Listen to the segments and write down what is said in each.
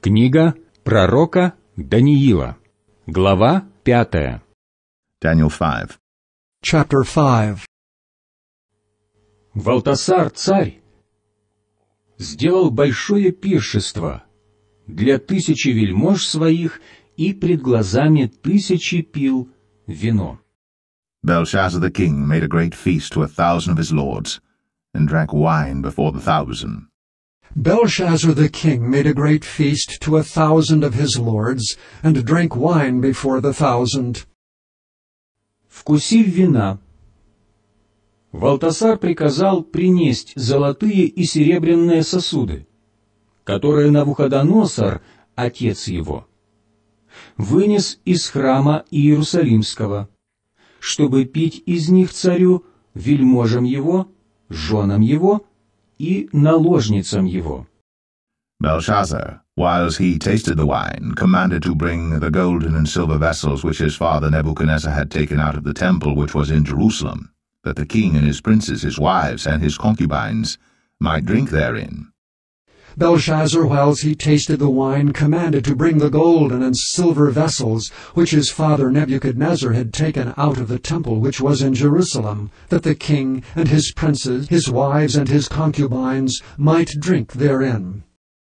Книга пророка Даниила, глава 5. Daniel 5. Chapter 5. Валтасар, царь, сделал большое пиршество для 1000 вельмож своих и пред глазами 1000 пил вино. Belshazzar the king made a great feast to 1,000 of his lords, and drank wine before the 1,000. Belshazzar the king made a great feast to 1,000 of his lords, and drank wine before the 1,000. Вкусив вина, Валтасар приказал принесть золотые и серебряные сосуды, которые Навуходоносор, отец его, вынес из храма Иерусалимского, чтобы пить из них царю, вельможам его, женам его и наложницам его. Belshazzar, whiles he tasted the wine, commanded to bring the golden and silver vessels which his father Nebuchadnezzar had taken out of the temple which was in Jerusalem, that the king and his princes, his wives, and his concubines might drink therein. Belshazzar, whilst he tasted the wine, commanded to bring the golden and silver vessels which his father Nebuchadnezzar had taken out of the temple which was in Jerusalem, that the king and his princes, his wives, and his concubines might drink therein.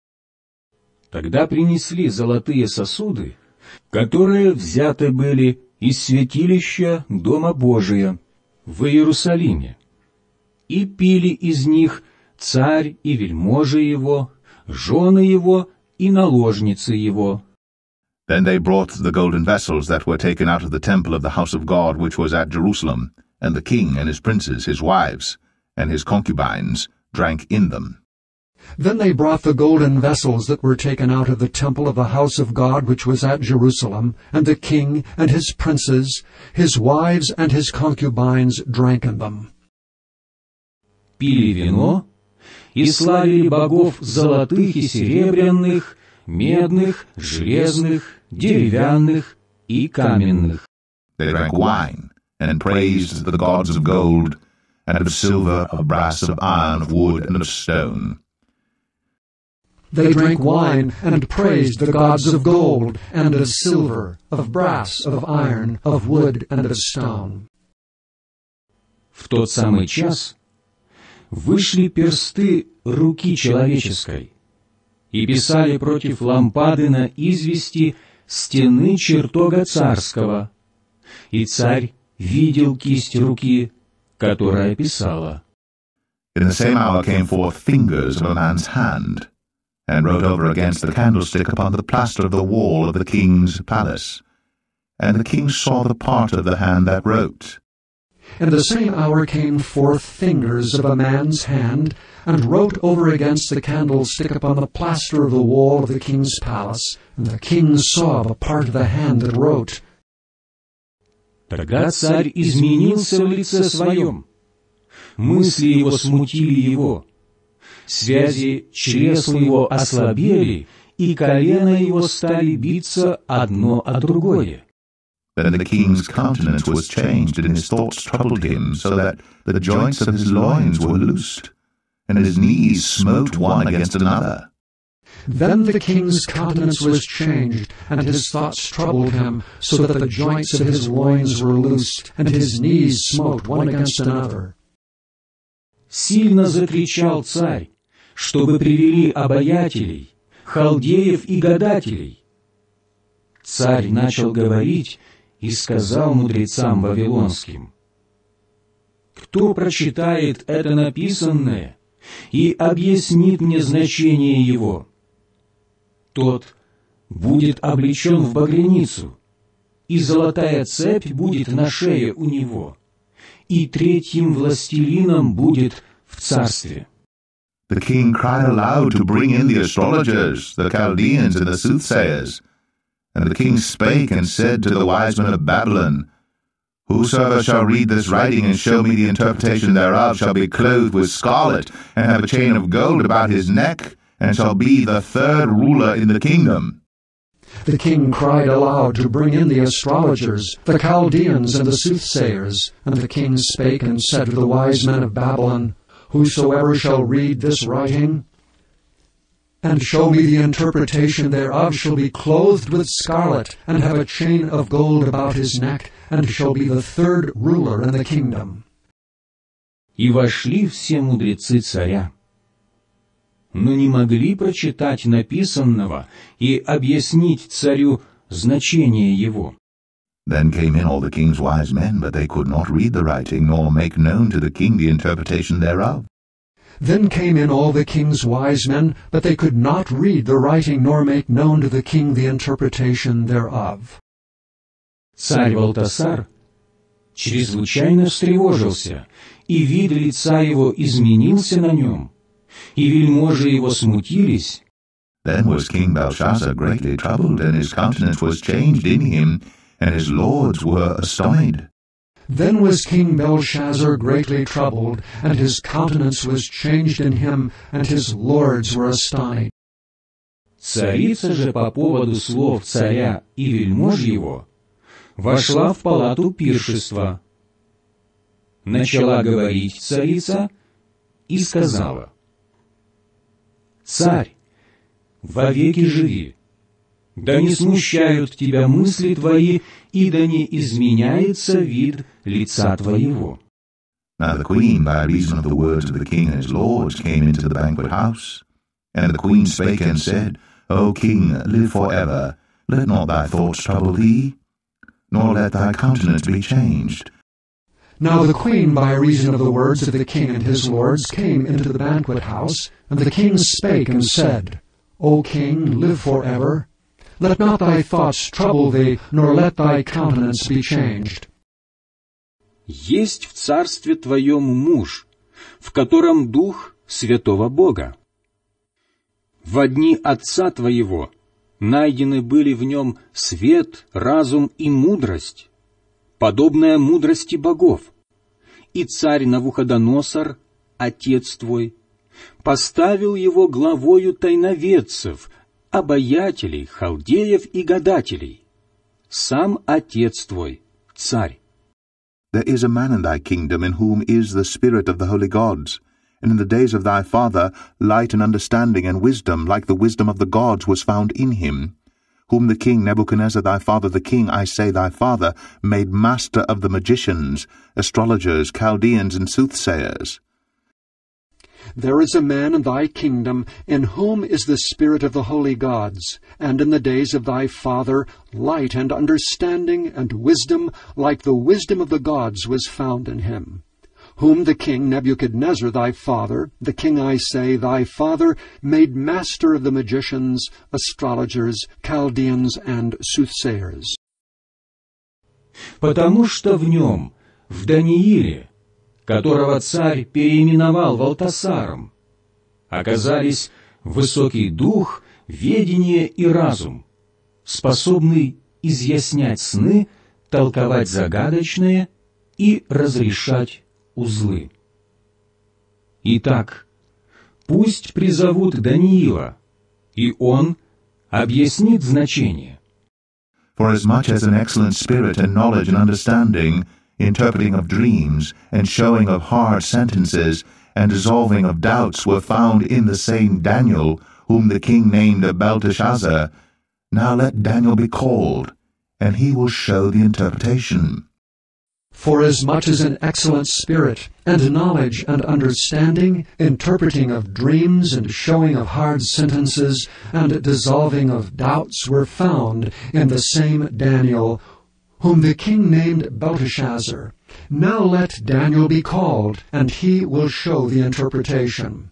Тогда принесли золотые сосуды, которые взяты были из святилища Дома Божия в Иерусалиме, и пили из них царь и вельможи его, жены его и наложницы его. Then they brought the golden vessels that were taken out of the temple of the house of God which was at Jerusalem, and the king and his princes, his wives, and his concubines drank in them. Then they brought the golden vessels that were taken out of the temple of the house of God which was at Jerusalem, and the king and his princes, his wives, and his concubines drank in them. Пили вино и славили богов золотых и серебряных, медных, железных, деревянных и каменных. They drank wine, and praised the gods of gold, and of silver, of brass, of iron, of wood, and of stone. They drank wine and praised the gods of gold, and of silver, of brass, of iron, of wood, and of stone. В тот самый час вышли персты руки человеческой и писали против лампады на извести стены чертога царского, и царь видел кисть руки, которая писала. In the same hour came forth fingers of a man's hand, and wrote over against the candlestick upon the plaster of the wall of the king's palace. And the king saw the part of the hand that wrote. In the same hour came forth fingers of a man's hand, and wrote over against the candlestick upon the plaster of the wall of the king's palace. And the king saw the part of the hand that wrote. Тогда царь изменился в лице своем, мысли его смутили его, связи чресл его ослабели, и колена его стали биться одно о другое. Then the king's countenance was changed, and his thoughts troubled him, so that the joints of his loins were loosed, and his knees smote one against another. Then the king's countenance was changed, and his thoughts troubled him, so that the joints of his loins were loosed, and his knees smote one against another. Сильно закричал царь, чтобы привели обаятелей, халдеев и гадателей. Царь начал говорить и сказал мудрецам вавилонским: «Кто прочитает это написанное и объяснит мне значение его, тот будет облечен в багряницу, и золотая цепь будет на шее у него, и третьим властелином будет в царстве». The king cried aloud to bring in the astrologers, the Chaldeans, and the soothsayers. And the king spake and said to the wise men of Babylon, Whosoever shall read this writing and show me the interpretation thereof shall be clothed with scarlet, and have a chain of gold about his neck, and shall be the third ruler in the kingdom. The king cried aloud to bring in the astrologers, the Chaldeans, and the soothsayers. And the king spake and said to the wise men of Babylon, Whosoever shall read this writing, and show me the interpretation thereof, shall be clothed with scarlet, and have a chain of gold about his neck, and shall be the third ruler in the kingdom. И вошли все мудрецы царя, но не могли прочитать написанного и объяснить царю значение его. Then came in all the king's wise men, but they could not read the writing, nor make known to the king the interpretation thereof. Then came in all the king's wise men, but they could not read the writing, nor make known to the king the interpretation thereof. Царь Валтасар чрезвычайно встревожился, и вид лица его изменился на нем, и вельможи его смутились. Then was King Belshazzar greatly troubled, and his countenance was changed in him, and his lords were astonished. Then was King Belshazzar greatly troubled, and his countenance was changed in him, and his lords were astonished. Царица же по поводу слов царя и вельмож его вошла в палату пиршества. Начала говорить царица и сказала: «Царь, вовеки живи, да не смущают тебя мысли твои, и да не изменяется вид лица твоего». Now the queen, by reason of the words of the king and his lords, came into the banquet house. And the queen spake and said, O king, live for ever. Let not thy thoughts trouble thee, nor let thy countenance be changed. Now the queen, by reason of the words of the king and his lords, came into the banquet house. And the king spake and said, O king, live for ever. Let not thy thoughts trouble thee, nor let thy countenance be changed. Есть в царстве твоем муж, в котором дух святого Бога. Во дни отца твоего найдены были в нем свет, разум и мудрость, подобная мудрости богов. И царь Навуходоносор, отец твой, поставил его главою тайноведцев, обаятелей, халдеев и гадателей. Сам отец твой, царь. There is a man in thy kingdom in whom is the spirit of the holy gods, and in the days of thy father light and understanding and wisdom, like the wisdom of the gods, was found in him, whom the king Nebuchadnezzar thy father, the king, I say thy father, made master of the magicians, astrologers, Chaldeans, and soothsayers. There is a man in thy kingdom in whom is the spirit of the holy gods, and in the days of thy father light and understanding and wisdom, like the wisdom of the gods, was found in him, whom the king Nebuchadnezzar thy father, the king, I say, thy father, made master of the magicians, astrologers, Chaldeans, and soothsayers. Потому что в нем, в Данииле, которого царь переименовал Валтасаром, оказались высокий дух, ведение и разум, способный изъяснять сны, толковать загадочные и разрешать узлы. Итак, пусть призовут Даниила, и он объяснит значение. Forasmuch as an excellent spirit and knowledge and understanding, interpreting of dreams, and showing of hard sentences, and dissolving of doubts were found in the same Daniel, whom the king named Belteshazzar, now let Daniel be called, and he will show the interpretation. Forasmuch as an excellent spirit, and knowledge and understanding, interpreting of dreams, and showing of hard sentences, and dissolving of doubts were found in the same Daniel, whom the king named Belteshazzar, now let Daniel be called, and he will show the interpretation.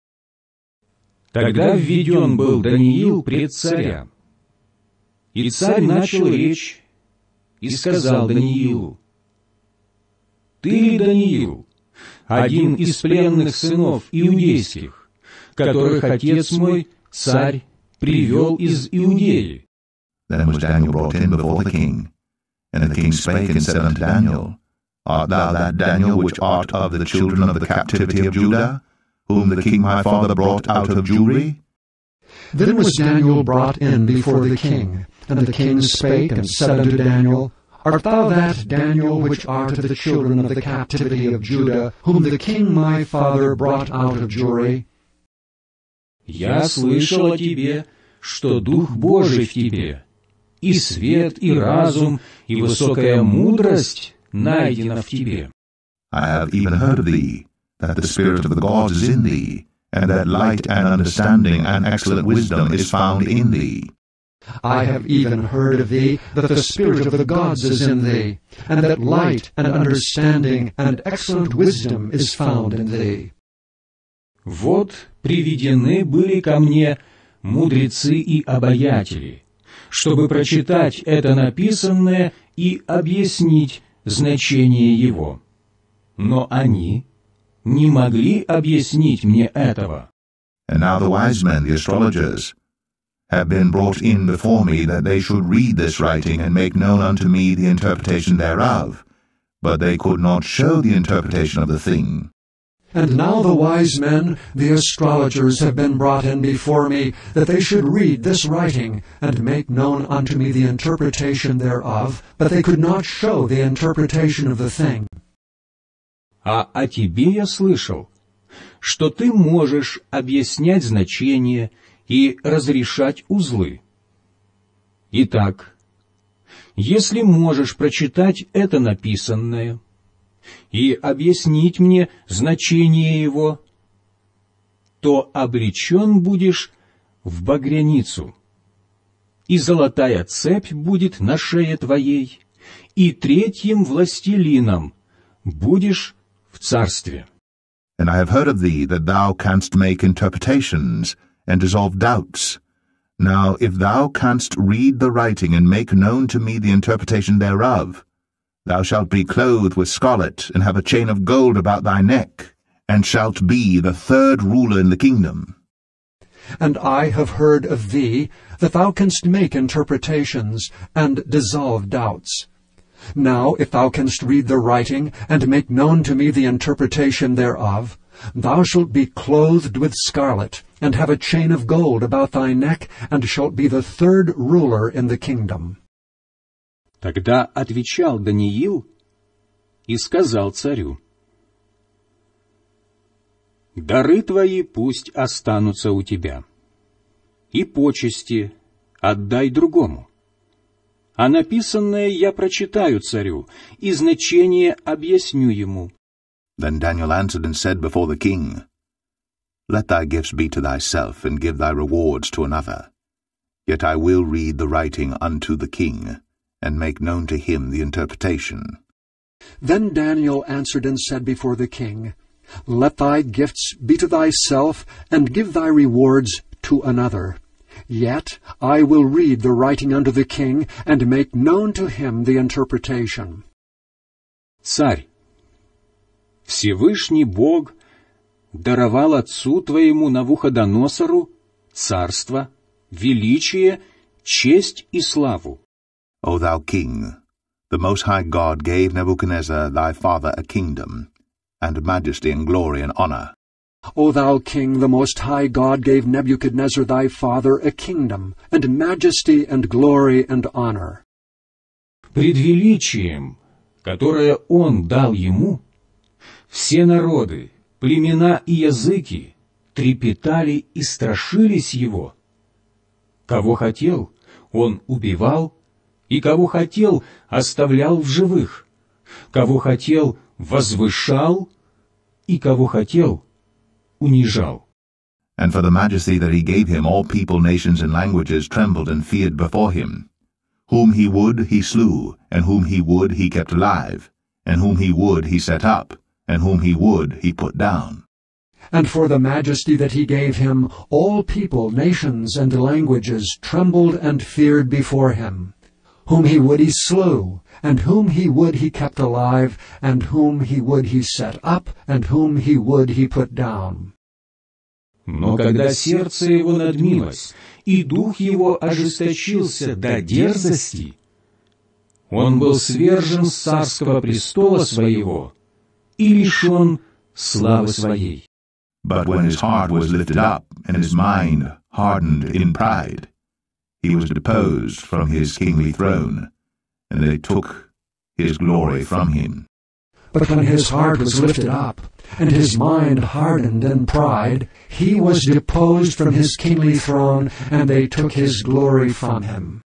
Тогда введен был Даниил пред царя. И царь начал речь и сказал Даниилу: «Ты ли Даниил, один из пленных сынов иудейских, которых отец мой, царь, привел из Иудеи?» Then was Daniel brought in before the king. And the king spake and said unto Daniel, Art thou that Daniel which art of the children of the captivity of Judah, whom the king my father brought out of Jewry? Then was Daniel brought in before the king. And the king spake and said unto Daniel, Art thou that Daniel which art of the children of the captivity of Judah, whom the king my father brought out of Jewry? я слышал о тебе, что Дух Божий в тебе, и свет, и разум, и высокая мудрость найдена в тебе. I have even heard of thee, that the Spirit of the gods is in thee, and that light and understanding and excellent wisdom is found in thee. I have even heard of thee, that the Spirit of the gods is in thee, and that light and understanding and excellent wisdom is found in thee. Вот приведены были ко мне мудрецы и обаятели, чтобы прочитать это написанное и объяснить значение его. Но они не могли объяснить мне этого. And now the wise men, the astrologers, have been brought in before me, that they should read this writing and make known unto me the interpretation thereof. But they could not show the interpretation of the thing. And now the wise men, the astrologers, have been brought in before me, that they should read this writing, and make known unto me the interpretation thereof, but they could not show the interpretation of the thing. А о тебе я слышал, что ты можешь объяснять значения и разрешать узлы. Итак, если можешь прочитать это написанное и объяснить мне значение его, то облечен будешь в багряницу, и золотая цепь будет на шее твоей, и третьим властелином будешь в царстве. And I have heard of thee, that thou canst make interpretations, and dissolve doubts. Now if thou canst read the writing, and make known to me the interpretation thereof, thou shalt be clothed with scarlet, and have a chain of gold about thy neck, and shalt be the third ruler in the kingdom. And I have heard of thee, that thou canst make interpretations, and dissolve doubts. Now if thou canst read the writing, and make known to me the interpretation thereof, thou shalt be clothed with scarlet, and have a chain of gold about thy neck, and shalt be the third ruler in the kingdom. Тогда отвечал Даниил и сказал царю: «Дары твои пусть останутся у тебя, и почести отдай другому. А написанное я прочитаю царю, и значение объясню ему». Then Daniel answered and said before the king, Let thy gifts be to thyself, and give thy rewards to another. Yet I will read the writing unto the king, and make known to him the interpretation. Then Daniel answered and said before the king, Let thy gifts be to thyself, and give thy rewards to another. Yet I will read the writing unto the king, and make known to him the interpretation. Царь, Всевышний Бог даровал отцу твоему Навуходоносору царство, величие, честь и славу. O thou king, the Most High God gave Nebuchadnezzar thy father a kingdom, and majesty and glory and honor. O thou king, the Most High God gave Nebuchadnezzar thy father a kingdom, and majesty and glory and honor. Пред величием, которое он дал ему, все народы, племена и языки трепетали и страшились его. Кого хотел, он убивал, и кого хотел, оставлял в живых, кого хотел, возвышал, и кого хотел, унижал. And for the majesty that he gave him, all people, nations, and languages trembled and feared before him. Whom he would, he slew, and whom he would, he kept alive, and whom he would, he set up, and whom he would, he put down. And for the majesty that he gave him, all people, nations, and languages trembled and feared before him. Whom he would he slew, and whom he would he kept alive, and whom he would he set up, and whom he would he put down. Но когда сердце его надмилось, и дух его ожесточился до дерзости, он был свержен с царского престола своего и лишен славы своей. But when his heart was lifted up, and his mind hardened in pride, he was deposed from his kingly throne, and they took his glory from him. But when his heart was lifted up, and his mind hardened in pride, he was deposed from his kingly throne, and they took his glory from him.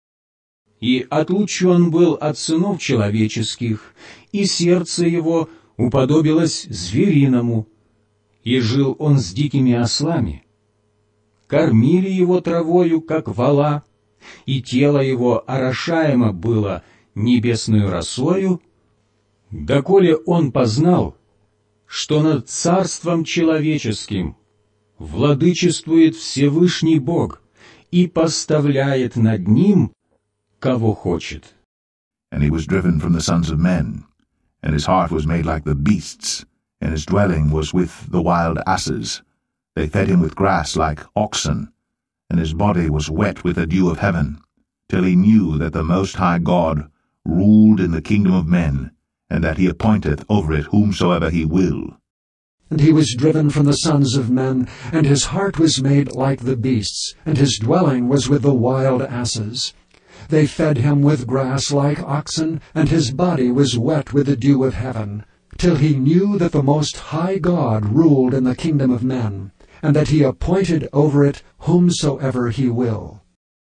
И отлучен был от сынов человеческих, и сердце его уподобилось звериному, и жил он с дикими ослами. Кормили его травою, как вола, и тело его орошаемо было небесную росою, доколе он познал, что над царством человеческим владычествует Всевышний Бог и поставляет над ним, кого хочет. And he was driven from the sons of men, and his heart was made like the beasts, and his dwelling was with the wild asses. They fed him with grass like oxen, and his body was wet with the dew of heaven, till he knew that the Most High God ruled in the kingdom of men, and that he appointeth over it whomsoever he will. And he was driven from the sons of men, and his heart was made like the beasts, and his dwelling was with the wild asses. They fed him with grass like oxen, and his body was wet with the dew of heaven, till he knew that the Most High God ruled in the kingdom of men, and that he appointed over it whomsoever he will.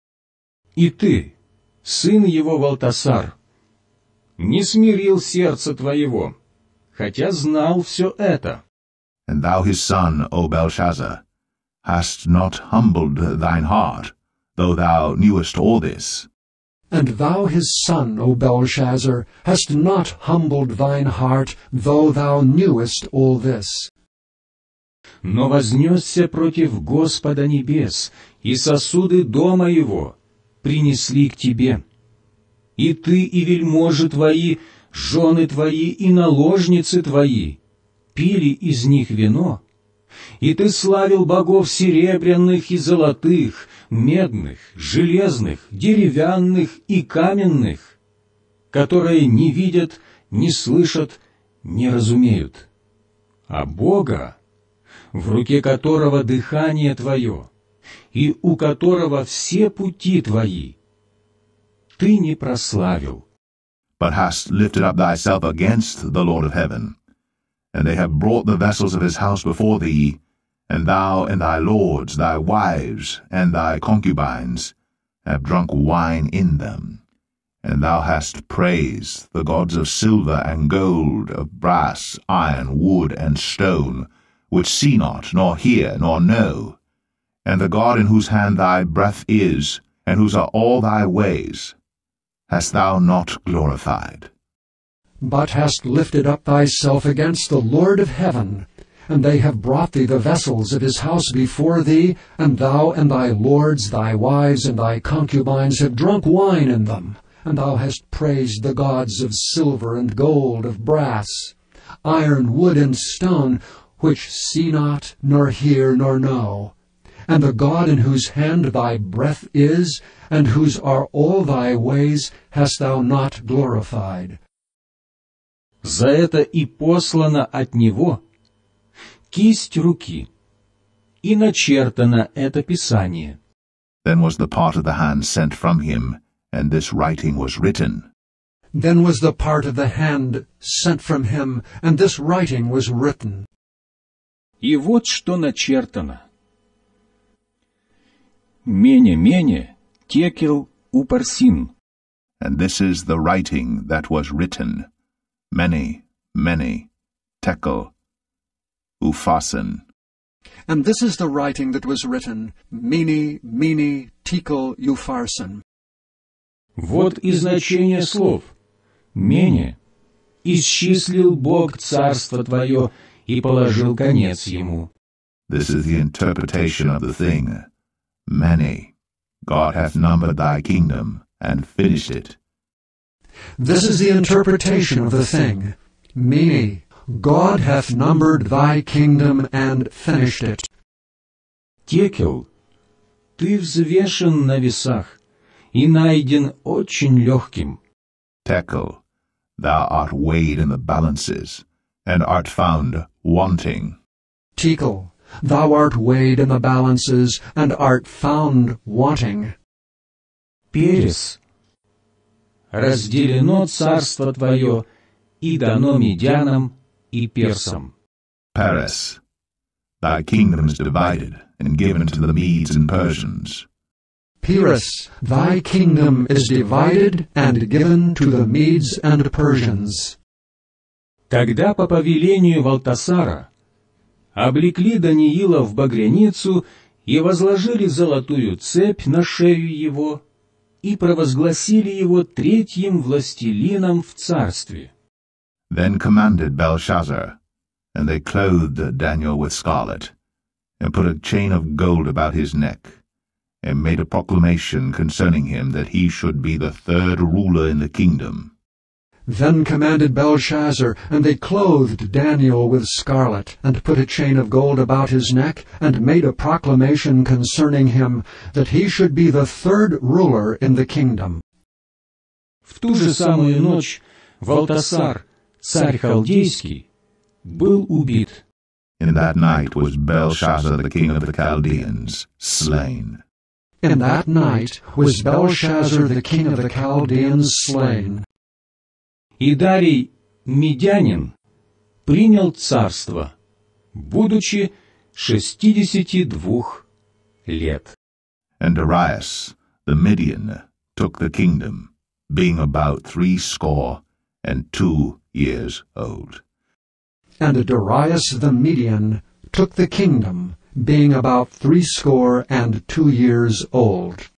И ты, сын его Валтасар, не смирил сердце твоего, хотя знал все это. And thou his son, O Belshazzar, hast not humbled thine heart, though thou knewest all this. And thou his son, O Belshazzar, hast not humbled thine heart, though thou knewest all this. Но вознесся против Господа небес, и сосуды дома его принесли к тебе. И ты, и вельможи твои, жены твои и наложницы твои пили из них вино, и ты славил богов серебряных и золотых, медных, железных, деревянных и каменных, которые не видят, не слышат, не разумеют, а Бога, в руке которого дыхание твое, и у которого все пути твои, ты не прославил. But hast lifted up thyself against the Lord of heaven, and they have brought the vessels of his house before thee, and thou and thy lords, thy wives, and thy concubines, have drunk wine in them. And thou hast praised the gods of silver and gold, of brass, iron, wood, and stone, which see not, nor hear, nor know, and the God in whose hand thy breath is, and whose are all thy ways, hast thou not glorified. But hast lifted up thyself against the Lord of heaven, and they have brought thee the vessels of his house before thee, and thou and thy lords, thy wives, and thy concubines have drunk wine in them, and thou hast praised the gods of silver and gold, of brass, iron, wood, and stone, which see not, nor hear, nor know, and the God in whose hand thy breath is, and whose are all thy ways, hast thou not glorified. За это и послано от него кисть руки, и начертано это писание. Then was the part of the hand sent from him, and this writing was written. Then was the part of the hand sent from him, and this writing was written. И вот что начертано. Мене, текел, упарсин. And this is the writing that was written. Many, tekel, upharsin. And this is the writing that was written, Mene, tekel, upharsin. Вот и значение слов. Мене, исчислил Бог царство твое и положил конец ему. This is the interpretation of the thing. Many, God hath numbered thy kingdom, and finished it. This is the interpretation of the thing. Mene, God hath numbered thy kingdom, and finished it. Текел, ты взвешен на весах и найден очень легким. Tekel, thou art weighed in the balances, and art found wanting. Tekel, thou art weighed in the balances, and art found wanting. Перес, разделено царство твое и дано Медянам и Персам. Paris, thy kingdom is divided and given to the Medes and Persians. Pyrrhus, thy kingdom is divided and given to the Medes and Persians. Тогда по повелению Валтасара облекли Даниила в багряницу и возложили золотую цепь на шею его и провозгласили его третьим властелином в царстве. Then commanded Belshazzar, and they clothed Daniel with scarlet, and put a chain of gold about his neck, and made a proclamation concerning him that he should be the third ruler in the kingdom. Then commanded Belshazzar, and they clothed Daniel with scarlet, and put a chain of gold about his neck, and made a proclamation concerning him, that he should be the third ruler in the kingdom. В ту же самую ночь Валтасар, царь халдейский, был убит. In that night was Belshazzar the king of the Chaldeans slain. In that night was Belshazzar the king of the Chaldeans slain. И Дарий Медянин принял царство, будучи 62 лет. And Darius the Median took the kingdom, being about 62 years old. And Darius the Median took the kingdom, being about 62 years old.